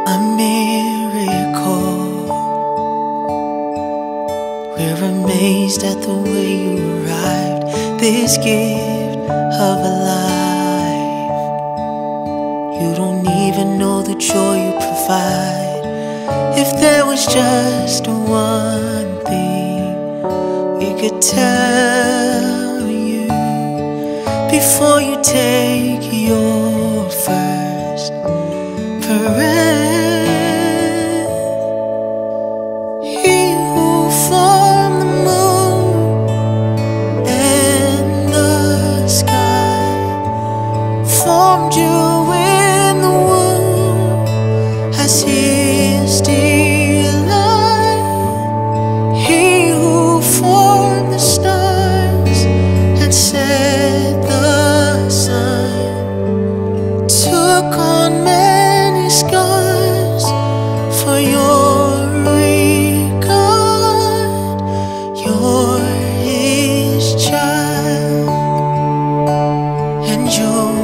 A miracle. We're amazed at the way you arrived, this gift of a life. You don't even know the joy you provide. If there was just one thing we could tell you before you take your first breath. Formed you in the womb as His delight. He who formed the stars and set the sun took on many scars for your regard. You're His child, and you'll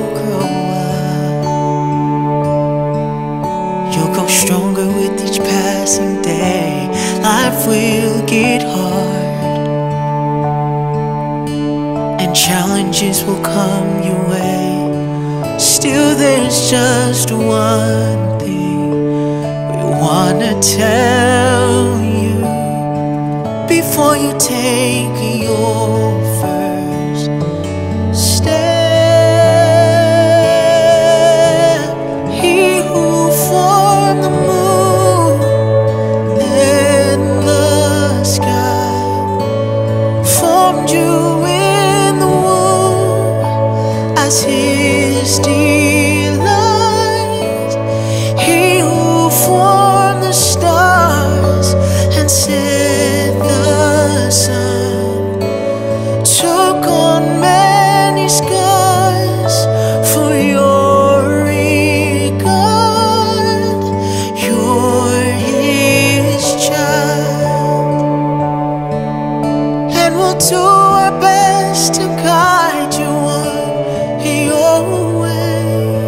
grow stronger with each passing day. Life will get hard, and challenges will come your way. Still, there's just one thing we wanna tell you before you take your first step. His delight. He who formed the stars and set the sun took on many scars for your regard. You're His child, and we'll do our best to guide you on your way.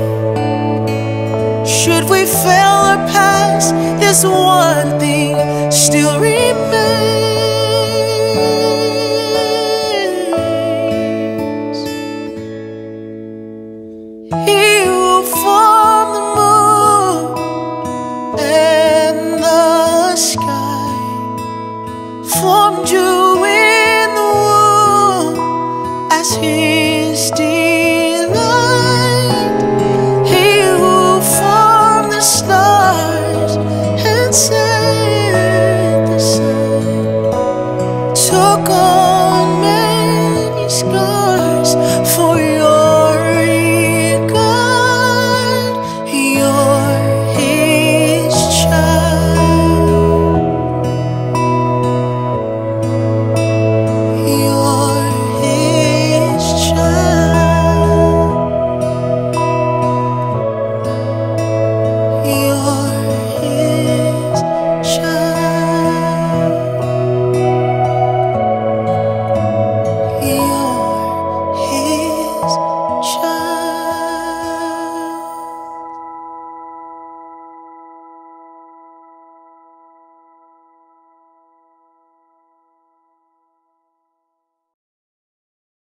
Should we fail or pass, this one thing still remains.